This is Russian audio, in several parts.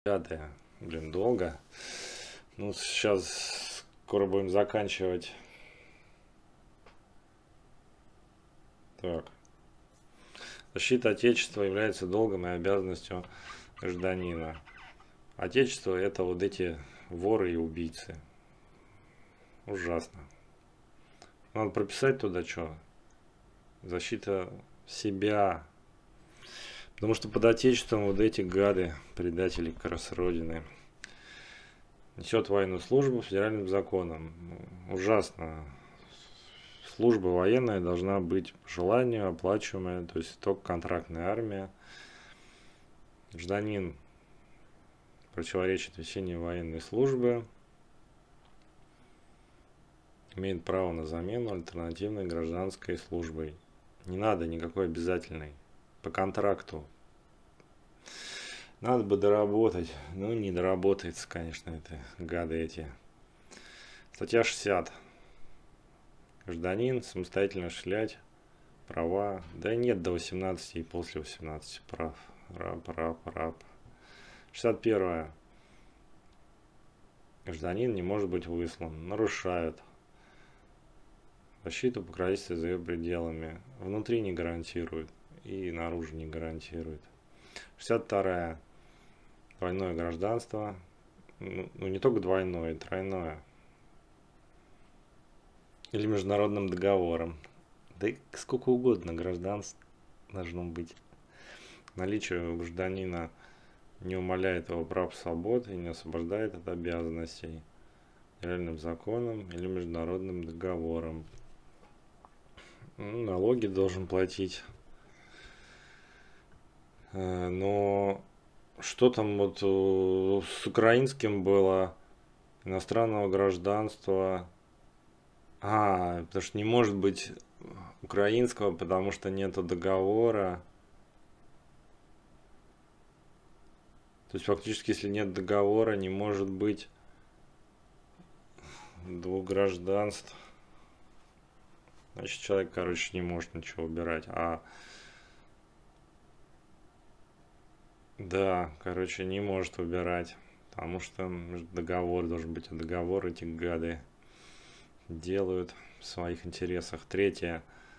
Пятое. Блин, долго. Ну, сейчас скоро будем заканчивать. Так. Защита Отечества является долгом и обязанностью гражданина. Отечество — это вот эти воры и убийцы. Ужасно. Надо прописать туда что? Защита себя. Потому что под Отечеством вот эти гады, предатели как раз Родины. Несет военную службу федеральным законом. Ужасно. Служба военная должна быть по желанию, оплачиваемая, то есть только контрактная армия. Гражданин противоречит весенней военной службы, имеет право на замену альтернативной гражданской службой. Не надо никакой обязательной. По контракту. Надо бы доработать. Ну, не доработается, конечно, это гады эти. Статья 60. Гражданин самостоятельно осуществлять права. Да нет, до 18 и после 18 прав. Раб. 61. Гражданин не может быть выслан. Нарушают защиту покровительства за ее пределами. Внутри не гарантирует и наружу не гарантирует. 62. Двойное гражданство. Ну, не только двойное, тройное. Или международным договором. Да и сколько угодно гражданств должно быть. Наличие у гражданина не умаляет его прав и свобод и не освобождает от обязанностей федеральным законом или международным договором. Налоги должен платить. Но что там вот с украинским было? Иностранного гражданства. Потому что не может быть украинского, потому что нету договора. То есть фактически, если нет договора, не может быть двух гражданств. Значит, человек, короче, не может ничего убирать. Да, короче, не может выбирать. Потому что договор должен быть. А договор эти гады делают в своих интересах. 3.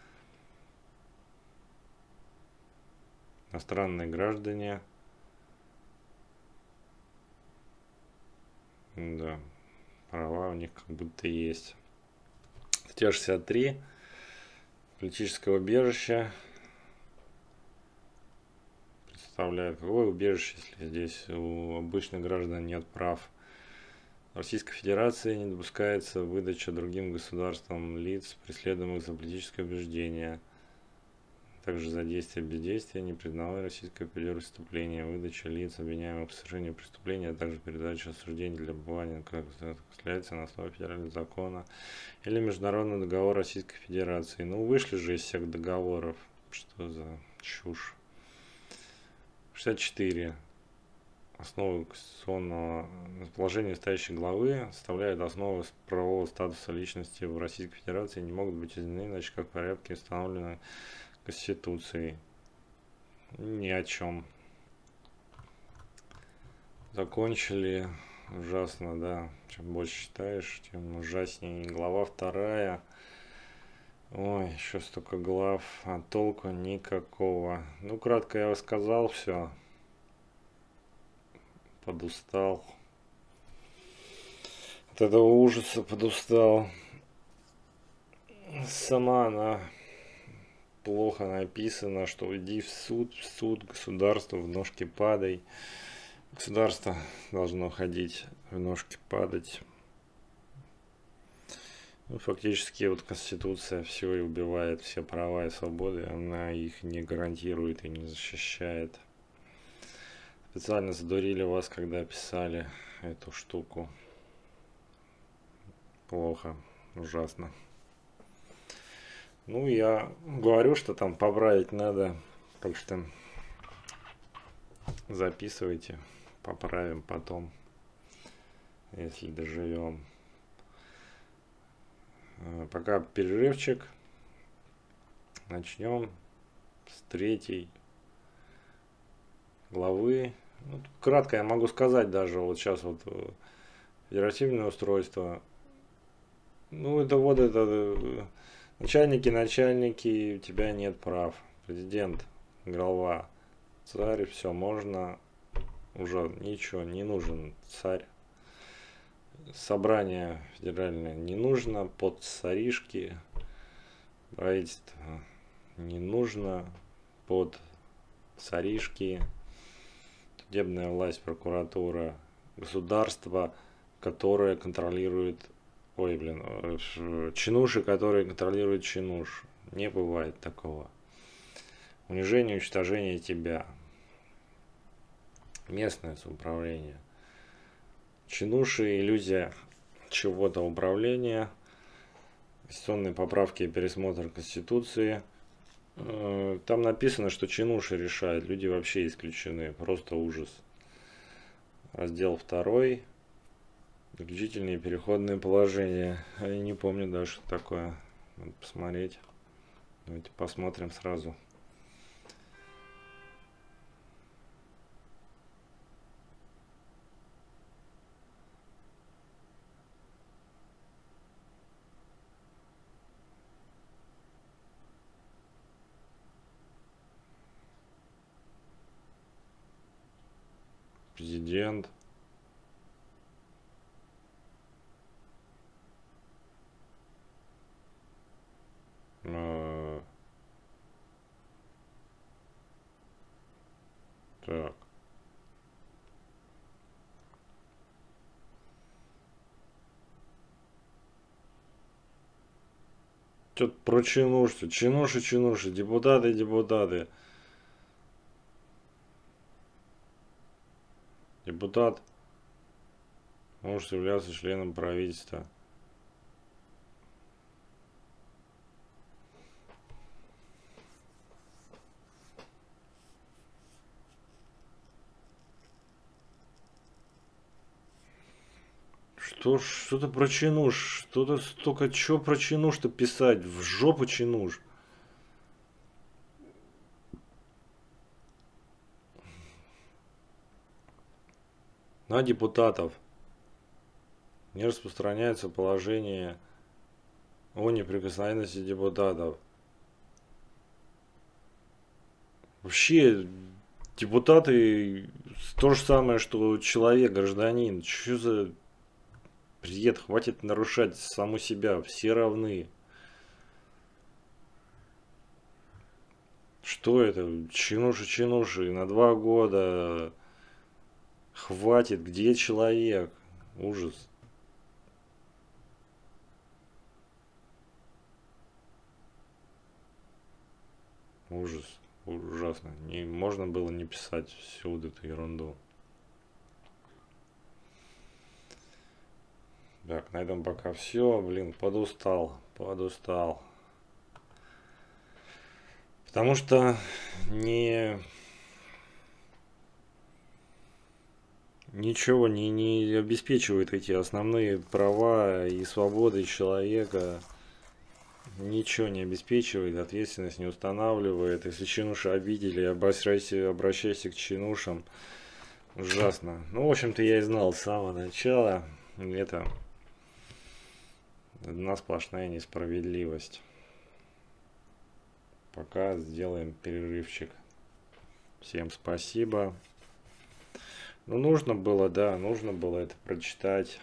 Иностранные граждане. Да, права у них как будто есть. Статья 63. Политическое убежище. Представляет, какое убежище, если здесь у обычных граждан нет прав. В Российской Федерации не допускается выдача другим государствам лиц, преследуемых за политическое убеждение. Также за действие бездействия не признавая Российской Федерации преступления, выдача лиц, обвиняемых в совершении преступления, а также передача осуждений для обывания, как осуществляется на основе федерального закона или международного договора Российской Федерации. Ну, вышли же из всех договоров. Что за чушь? 64. Основы конституционного положения настоящей главы составляют основу правового статуса личности в Российской Федерации и не могут быть изменены, иначе как в порядке, установленном Конституцией. Ни о чем. Закончили. Ужасно, да. Чем больше читаешь, тем ужаснее. Глава 2. Ой, еще столько глав, а толку никакого. Ну, кратко я рассказал все. Подустал. От этого ужаса подустал. Сама она плохо написана, что иди в суд, государство в ножки падай. Государство должно ходить в ножки падать. Ну, фактически вот Конституция все и убивает, все права и свободы, она их не гарантирует и не защищает. Специально задурили вас, когда писали эту штуку. Плохо, ужасно. Ну, я говорю, что там поправить надо, так что записывайте, поправим потом, если доживем. Пока перерывчик. Начнем с 3 главы Ну, кратко я могу сказать даже, вот сейчас вот федеративное устройство. Ну, это вот это, начальники, у тебя нет прав. Президент, глава, царь, все, можно, уже ничего, не нужен царь. Собрание федеральное не нужно, под царишки, правительство не нужно, под царишки, судебная власть, прокуратура, государство, которое контролирует, ой, блин, чинуши, которые контролируют чинуш. Не бывает такого. Унижение, уничтожение тебя. Местное самоуправление. Чинуши, иллюзия чего-то управления. Конституционные поправки и пересмотр Конституции. Там написано, что чинуши решают, люди вообще исключены, просто ужас. Раздел 2. Заключительные переходные положения. Я не помню даже, что такое. Надо посмотреть. Давайте посмотрим сразу. Президент. Так. Что-то про чинуши. Чинуши. Депутаты. Депутат может являться членом правительства. Что-то про чинуш. Что-то столько чего про чинуш-то писать. В жопу чинуш. На депутатов не распространяется положение о неприкосновенности депутатов. Вообще, депутаты то же самое, что человек, гражданин. Что за бред? Хватит нарушать саму себя. Все равны. Что это? Чинуши. На 2 года. Хватит. Где человек? Ужас. Ужас. Ужасно. Не, можно было не писать всю вот эту ерунду. Так, на этом пока все. Блин, подустал. Потому что ничего не обеспечивает эти основные права и свободы человека. Ничего не обеспечивает, ответственность не устанавливает. Если чинуши обидели, обращайся к чинушам. Ужасно. Ну, в общем-то, я и знал с самого начала. Это одна сплошная несправедливость. Пока сделаем перерывчик. Всем спасибо. Ну, нужно было это прочитать.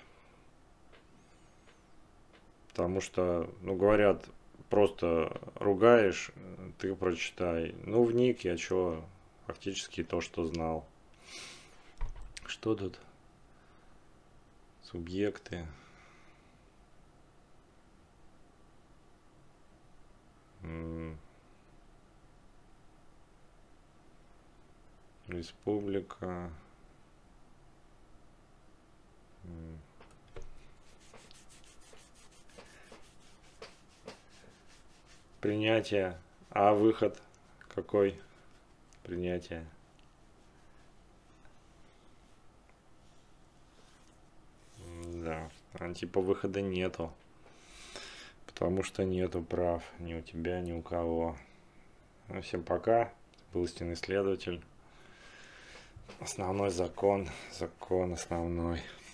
Потому что, ну, говорят, просто ругаешь, ты прочитай. Ну, вник я чё, фактически то, что знал. Что тут? Субъекты. Республика. Принятие. А выход какой? Принятие. Да. Типа выхода нету. Потому что нету прав ни у тебя, ни у кого. Ну, всем пока. Был истинный следователь. Основной закон, закон основной.